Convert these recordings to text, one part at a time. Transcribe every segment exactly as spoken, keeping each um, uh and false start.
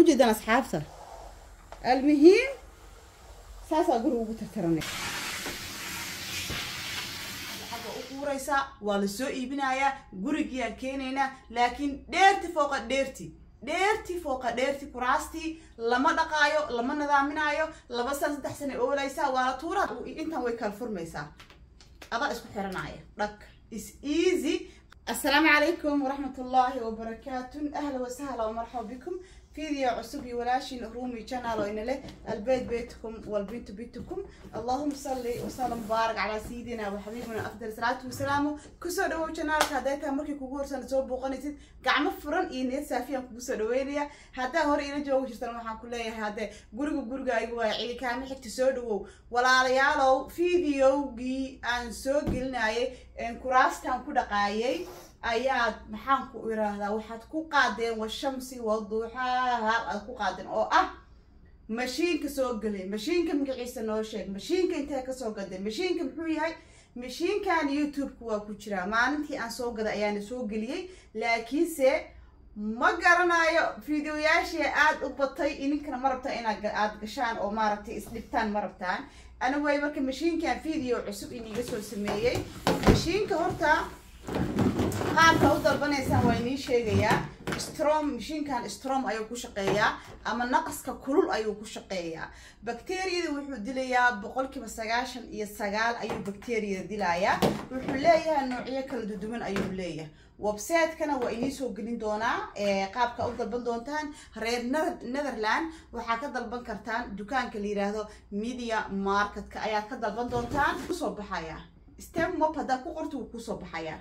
وجدنا أصحابته المهم ساسا قروا بترترني وريسا والسوق يبنايا قرقيا كينينا لكن ديرتي فوق ديرتي ديرتي فوق ديرتي كراستي لما دقايو لما نظامنايو لما سنة تحسن أوليسا ولا طورة وإنت ويكال فرميسا أضع اسكو حرنايا لك is easy. السلام عليكم ورحمة الله وبركاته. أهلا وسهلا ومرحبا بكم في فيديو عصبي ولاشين رومي channel وإن له البيت بيتكم والبيت بيتكم. اللهم صل وسلم وبارك على سيدنا وحبيبنا أفضل صلاة وسلامه. كسر دو channel هذا مركي كوجور سنة بوقنيت قعمة فرن إني سافيا كسر ويليا هذا هو إني جو جرتنا محن كلها هذا جورج جورج أيوة عيل كامل حكي تسودو ولا ريالو فيديو جي أن سو قلناي إن كراستان كده قايي ayaad maxaan ku iraahdaa waxaad ku qaadeen washamsi waduuxaha aad ku qaadeen oo ah mashiinka soo galay mashiinka magaciisa noo sheeg mashiinka intee ka soo gaday mashiinka muxuu yahay mashiinkan youtube-ku waa ku jira maalintii aan soo gaday ayaan soo galiyay laakiinse ma garanayo fiidiyoyaashii aad u batay idinkana ma rabtaa inaad aad gashaan oo maaragtay isdhibtaan ma rabtaan ana way marka mashiinkan fiidiyo cusub iniga soo sameeyay mashiinka horta qaabka u dalbanaysan waa inii sheegayaa strom mashiinkan strom ayuu ku shaqeeyaa ama naqaska kulul ayuu ku shaqeeyaa bakteeriyada wuxuu dilayaa boqolkiiba sagaashan iyo sagaal ayuu bakteeriyada dilayaa wuxuu leeyahay noocyo kala duwan ayuu leeyahay website-kana waa inii soo gelin doonaa ee qaabka u dalban doontaan reer Netherland waxaa ka dalban kartaan dukaanka la yiraahdo Media Market-ka ayaa ka dalban doontaan ku soo baxaya stem mop hada ku qorto ku soo baxaya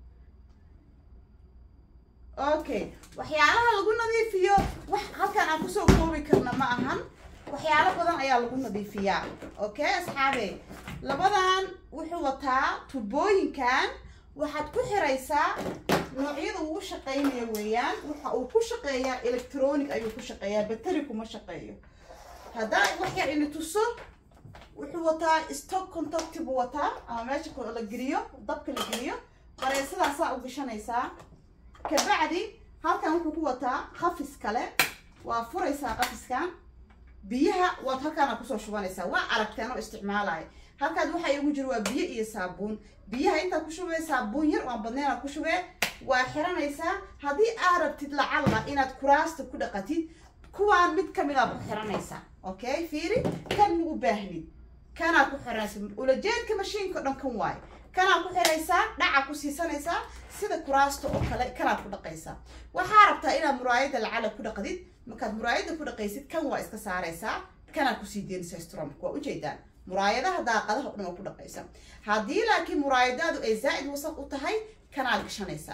okay waxyaalaha lagu nadiifiyo wax halkan aan ku soo koobi karna ma ahan waxyaalo badan ayaa lagu nadiifiyaa okay asxaabe labadan wuxuu wataa tubooyinkan waxaad ku xiraysaa noocyada uu shaqeynayo weeyaan waxa uu ku shaqeeyaa electronic ayuu ku shaqeeyaa battery kuma shaqeeyo hada wax yar in tuso wuxuu wataa stock contact buu wataa ama meesha ku la geliyo dabka la geliyo qareysadaas u gashanaysaa كبعدي هالكان وحو كوتا خفيس كله وفريسا قفيسكان بيها وهالكان كوسو شوانيسا وا aragteeno isticmaalay halkaad waxa igu jiro waa biyo iyo saabuun biyaha inta ku shubay saabuun yar oo badneena ku shubay waa xiranaysa hadii aad rabtid lacala inaad kuraasta ku dhaqatid kuwaan mid kamid ah ku xiranaysa okay fiiri kan ugu baahnid kana ku xiranaysa ula jeedka mashiinka dhan kan waay kana ku xiraysa dhaca ku siisanaysa sida kuraasta oo kale kana ku dhaqaysa waxa rabtaa inaad muraayada lacala ku dhaqdid markaad muraayada ku dhaqaysid kan waa iska saaraysa kana ku sii deynaysa strom ku ujeedaan muraayadaha daaqadaha oo ku dhaqaysa hadii laakiin muraayadadu ay zaid wasaq u tahay kana gashanaysa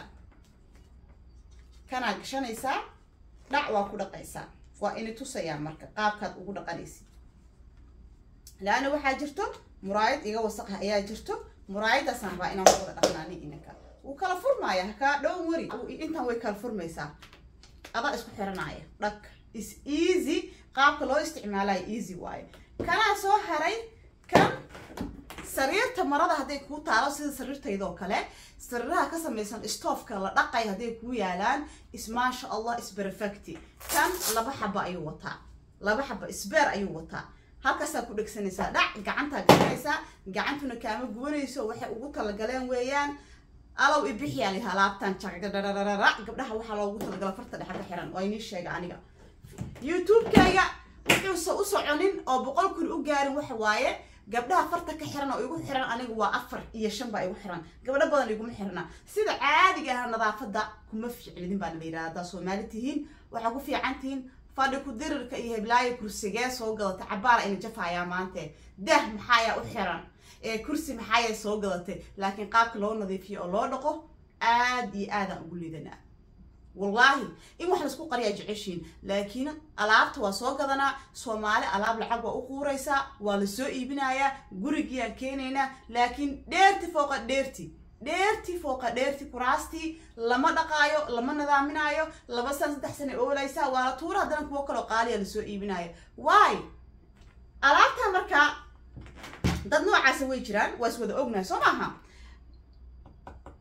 kana gashanaysa dhac waa ku dhaqaysa waa in tusaya marka qaabkaad ugu dhaqanaysid laana waxa jirto muraayad iga wasaq ayaa jirto muraayada sanba inaan wada dhaqnaani inaka uu kala furmaaya ka dhow wari intaan way kala furmaysaa aba isku xiranaya dhaq is easy qaabka loo isticmaalay easy way kana soo haray kan sariirta marada haday ku taalo sida sariirtayda oo kale sariiraha ka samaysan stoofka la dhaqay haday ku yaalaan is ma sha Allah is perfect kan laba xaba ayuu wataa laba xaba isbeer ayuu wataa halkaas ku dhigsanaysa dhac gacanta galaysa gacantuna kaama gubanayso waxa ugu tala galeen weeyaan alaw ibixiyay halaabtan jaqadadadada gabdhaha waxa loogu tala galay farta dhaxa ka xiran waa inii sheega aniga youtube-kayga wuxuu u soconin oo boqol kun u gaarin waxa waaye gabdhaha farta ka xiran oo igu xiran aniga waa afar iyo shan baa igu xiran gabdho badan igu ma xirna sida caadiga ah nadaafada kuma fiicilin baa la yiraahdaa Soomaali tihiin waxa ku fiican tihiin fadhi ku dirirka iyo heblaay kursiga soo galatay cabaar in jafaya maanta dah maxaya u xiran ee kursi maxaya soo galatay laakiin qaabka loo nadiifiyo oo loo dhaqo aad iyo aad ugu liidana wallahi in wax la isku qariya jeceshiin laakiin alaabta waa soo gadana Soomaali alaab lacag waa u quuraysa waa la soo iibinaya guriga keenayna laakiin dheerti fooqa dheerti dheerti fooqa dheerti kuraasti lama dhaqaayo lama nadaaminayo laba san saddex sano oolaysa waa la tuura hadan kuwa kale qaaliya la soo iibinayo why alaabta marka dad noocaas way jiraan waas wada ognahay Soomaha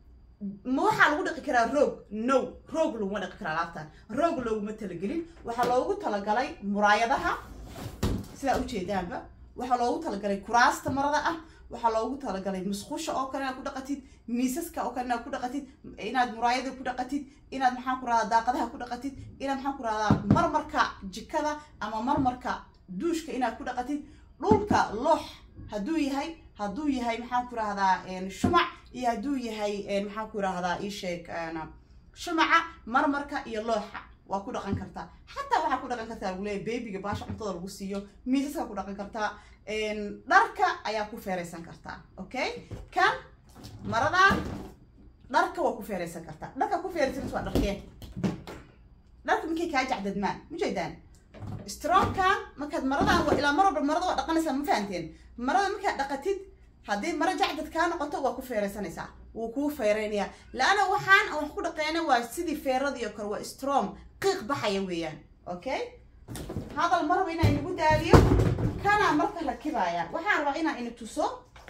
ما waxa lagu dhaqi karaa roog no roog lagu dhaqi karaa laabtan roog lagu ma talagelin waxa loogu talagalay muraayadaha sida u jeedaanba waxa loogu talagalay kuraasta marada ah waxa loogu talagalay musqusha oo kale ku dhaqatid miisaska oo kale ku dhaqatid inaad muraayada ku dhaqatid inaad maxaan ku raada daaqadaha ku dhaqatid inaad maxaan ku raada marmarka jikada ama marmarka duushka inaad ku dhaqatid dhulka loox haduu yahay haduu yahay maxaan ku raahdaa een shumac iyo haduu yahay een maxaan ku raahdaa ii sheeg ana shumaca marmarka iyo looxa waa ku dhaqan kartaa hatta waxa ku dhaqan kartaa ugu leeyahay babyga baasha cuntada lagu siiyo miisaska ku dhaqan kartaa een dharka ayaa ku feereysan kartaa okay kan marada dharka waa ku feereysan kartaa dharka ku feereysan waa dharkee dharka markay ka jacdadmaan mujeedaan strong kan markaad marada waa ila marada marada waa dhaqanaysaa ma fahanteen marada markaad dhaqatid haddii mara jacdad ka noqoto waa ku feereysanaysaa wuu ku feereynaya laana waxaan wax ku dhaqeena waa sidii feeradii oo kale waa strong qiiq baxaya weeyaan okay هذا المرة هنا يقول داليو كان مرة ركبايا وحاربا هنا إنه تصو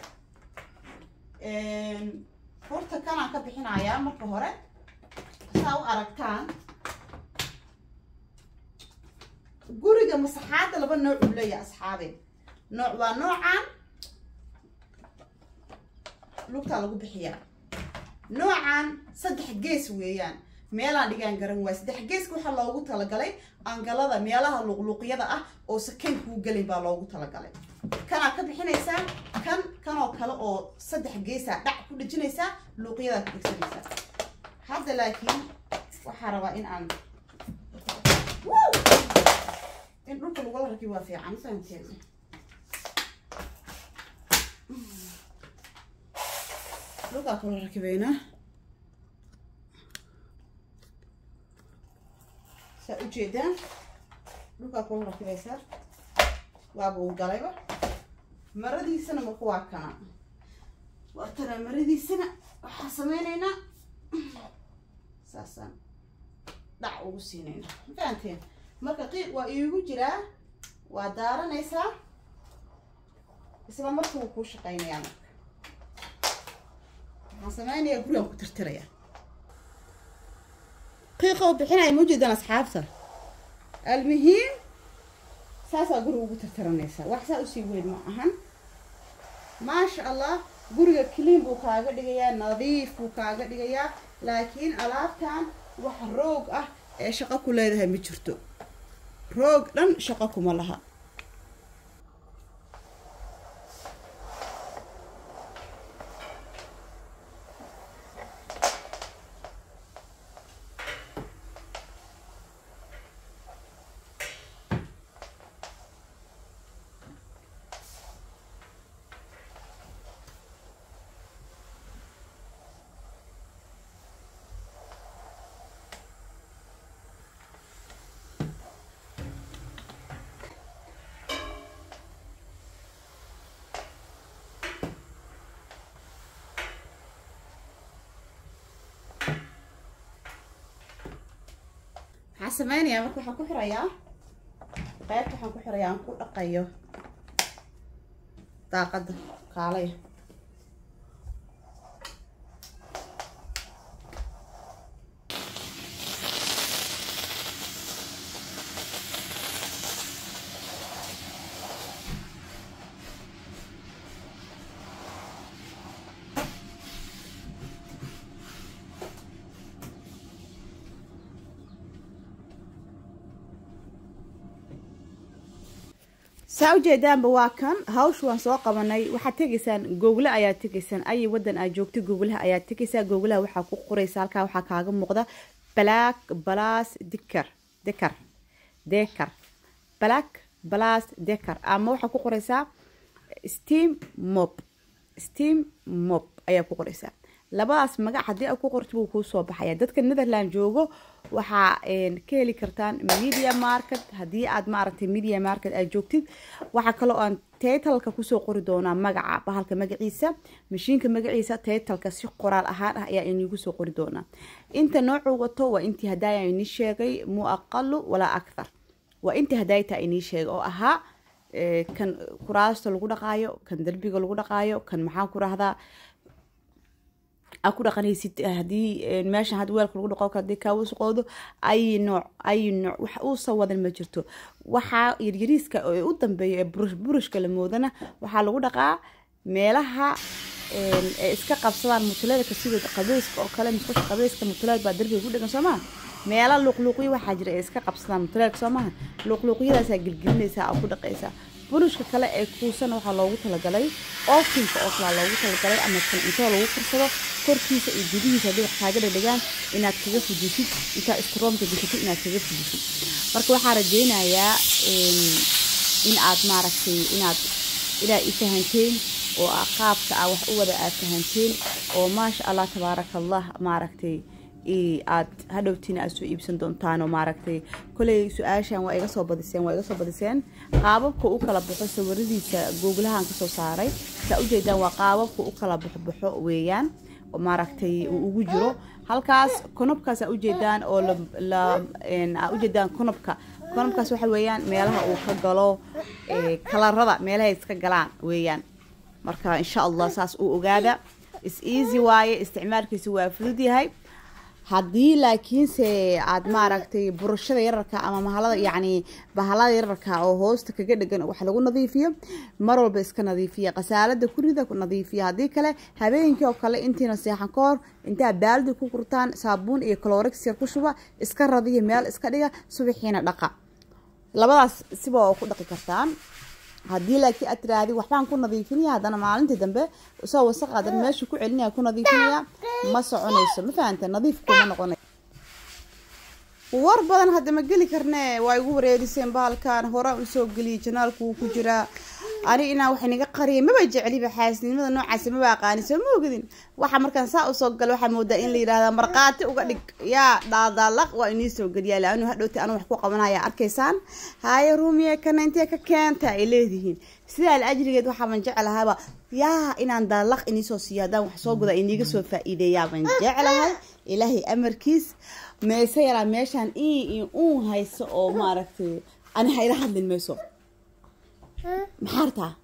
فورتا كان عكب حين عيا مرة هورا ساو أركتان قوريجا مساحات اللي بنوع ولا يا أصحابي نوع ونوعا لوكتا لقو بحيا نوعا صدح جيس ويان meelaan dhigaan garan waa saddex gees waxa loogu tala galay angalada meelaha luqluqyada ah oo sakan ku galin baa loogu tala galay kana ka bixinaysa kan kan oo kale oo saddex gees ah dhac ku dhijinaysa luqyada ku dhigsanaysa hadda laakiin waxa rabaa in aan in dhulka lagu rakibo waa fiican saanteen dhulka ku rakibayna سأجدان لوكا كل ركيسة وابو قلبه مردي سنة مقواكنا وترى مردي سنة حسمينينا ساسا دعو سنين فهمتين marka qiiq waa iigu jira waa daaranaysa isla markuu ku shaqeynaya waxaan sameeynaya guriga ku tirtiraya qiiqa oo bixinay muujidan asxaabta almuhiim saasa guriga ku tirtiranaysa wax saa u sii weyn ma ahan ma sha Allah guriga clean buu kaaga dhigayaa nadiif buu kaaga dhigayaa laakiin alaabtan wax roog ah ee shaqo ku leedahay ma jirto روج لن شقكم لها سمعني marka waxaan ku xirayaa qayb waxaan ku xirayaa aan ku dhaqayo daaqada kaalay سأوجدان بواكن هاوش وان سوق قبناي waxaad tageysaan Google ayaa tageysaan ay wadan aad joogto Google ayaa tageysaan Google waxa ku qoraysaa halka waxa kaaga muuqda black plus dicker dicker dicker black plus dicker ama waxa ku qoraysaa steam mop steam mop ayaa ku qoraysaa labadaas magac hadii aad ku qorto wuu ku soo baxaya dadka Netherland joogo waxa een ka heli kartaan media market hadii aad maaragtay media market aad joogtid waxa kale oo aan title-ka ku soo qori doonaa magaca bahalka magaciisa mashiinka magaciisa title-ka si qoraal ahaan ah ayaa inuu soo qori doonaa inta nooc wato waa intii hadaaya inii sheegay mu aqallu wala akthar waa intii hadaayta inii sheegay oo ahaa kan kuraasta lagu dhaqaayo kan darbiga lagu dhaqaayo kan maxaa ku raahdaa aku dhaqanaysid hadii meesha had weelka lagu dhaqo kadib ka wasaqoodo ay nooc ay nooc wax uu soo wadan ma jirto waxa yaryariiska oo u dambeeyo burush burushka la moodana waxa lagu dhaqaa meelaha ee iska qabsadaan mutulada sida qabayska oo kale misqash qabayska mutulada baa darbiga ku dhagan Soomaa meela luqluqi waxa jira ee iska qabsadaan mutulada Soomaa luqluqiyadaas ay gilgilinaysa oo ku dhaqaysa burushka kale ee kuusan waxa loogu talagalay oofinka oo kala loogu talagalay ama tan inta lagu karsado korkiisa iyo gudihiisa hadii wax kaaga dhadhagaan inaad kaga fujisid inta istroomka bixito inaad kaga fujisid marka waxa rajeynayaa in aad maaragtay inaad ila ifahanteen oo aqaabka wax u wada afahanteen oo ma sha Allah tabarakallah maaragtay ee aad hadhowtina aad soo iibsan doontaan oo maaragtay kulay su'aashan waa iga soo badiseen waa iga soo badiseen qaababka uu kala baxo sawiradiisa Google-ahan ka soo saaray ta u jeedaan waa qaababka uu kala baxo weeyaan oo maaragtay uu ugu jiro halkaas konobkaas u jeedaan oo la een u jeedaan konobka konobkaas waxa weeyaan meelaha uu ka galo ee kalarada meelaha iska galaan weeyaan marka insha Allah saas uu ogaada is easy waaye isticmaalkiisu waa fudud yahay hadii laakiin se aad maaragtay burashada yararka ama mahalada yaani bahalada yararka oo hoosta kaga dhagan wax lagu nadiifiyo mar walba iska nadiifiya qasaalada ku rida ku nadiifiya hadii kale habeenkii oo kale intiina seexan koor inta baaldi ku kurtaan saabuun iyo chlorix yar ku shuba iska radiyo meel iska dhiga subaxiina dhaqa labadaas siba oo ku dhaqi kartaan hadii laakiin aad tiraahdi waxbaan ku nadiifinaya hadana maalintii dambe soo wasaq adan meesha ku celinaya ku nadiifinaya ma soconayso ma fahanteen nadiif kuma noqonay war badan hadda ma gali karnaa way ugu wareeriseen baalkan hore u soo gali janaalku ku jira ari ina wax inaga qariye ma bay jeceliba xaasnimada noocaas ma baaqaaniso ma ogadin waxa markan saa u soo gal waxa moodaa in la yiraahdo marqaati uga dhig yaa daadalaq waa inii soo galiya laanu hadhowti aan wax ku qabanaya arkaysaan haay ruumiye kana intee ka keenta ay leedihiin sida la ajrigeed waxa man jecelahay yaa inaan daadalaq inii soo siyaadaan wax soo guda iniga soo faa'iideeyaa man jecelahay ilaahi amarkiis meesha yara meeshan ii uu hayso oo maaragtay ana hayra hadlin meesho maxarta